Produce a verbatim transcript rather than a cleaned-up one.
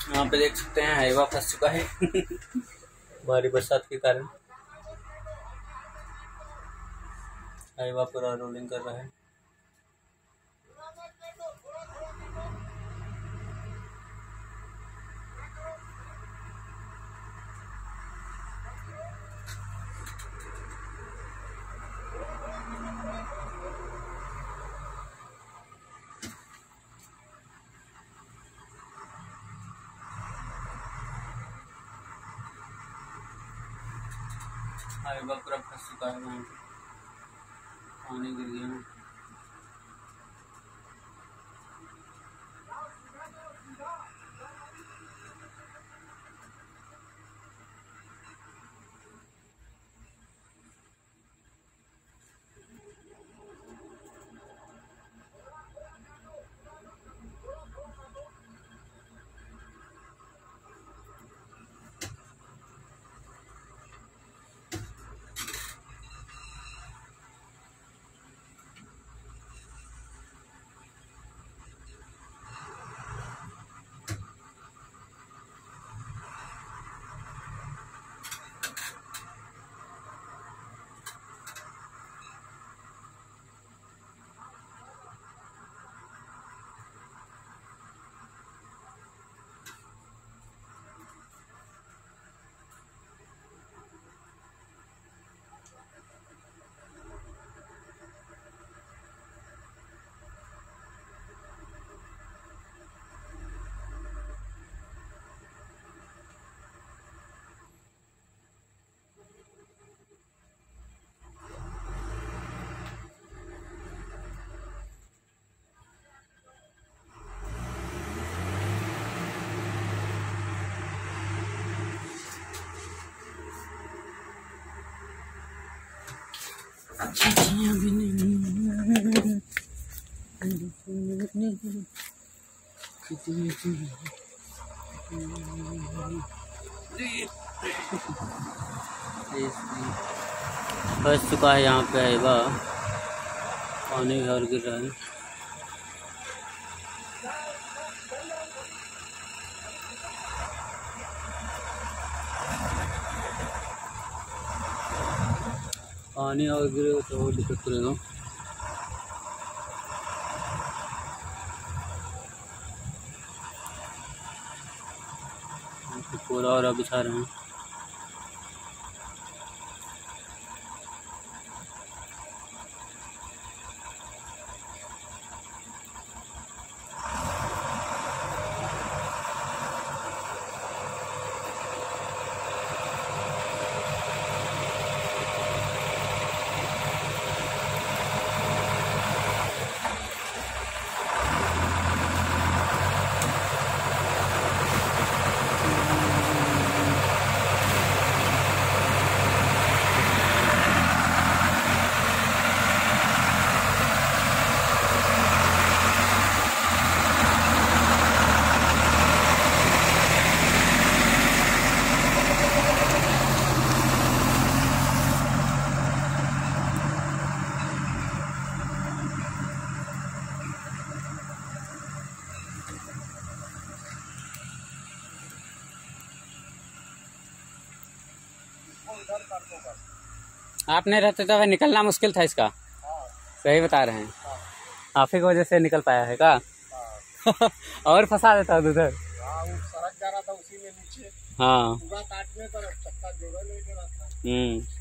यहाँ पे देख सकते हैं हाईवा फंस चुका है भारी बरसात के कारण। हाईवा पूरा रोलिंग कर रहा है। हाईवा पूरा फंस चुका है, वहाँ पे पानी गिर गया है। भी नहीं फंस चुका है यहाँ पे हाईवा, पानी और गिर रहा है। पानी और गिरे तो दिक्कत करेगा। पूरा और बिछा रहे हैं। आप नहीं रहते तो निकलना मुश्किल था इसका। सही बता रहे हैं। आप ही की वजह से निकल पाया है का? और फंसा देता उधर। सड़क जा रहा था उसी में नीचे। हाँ पूरा काटने पर चक्का जोड़ा नहीं दे रहा था। हम्म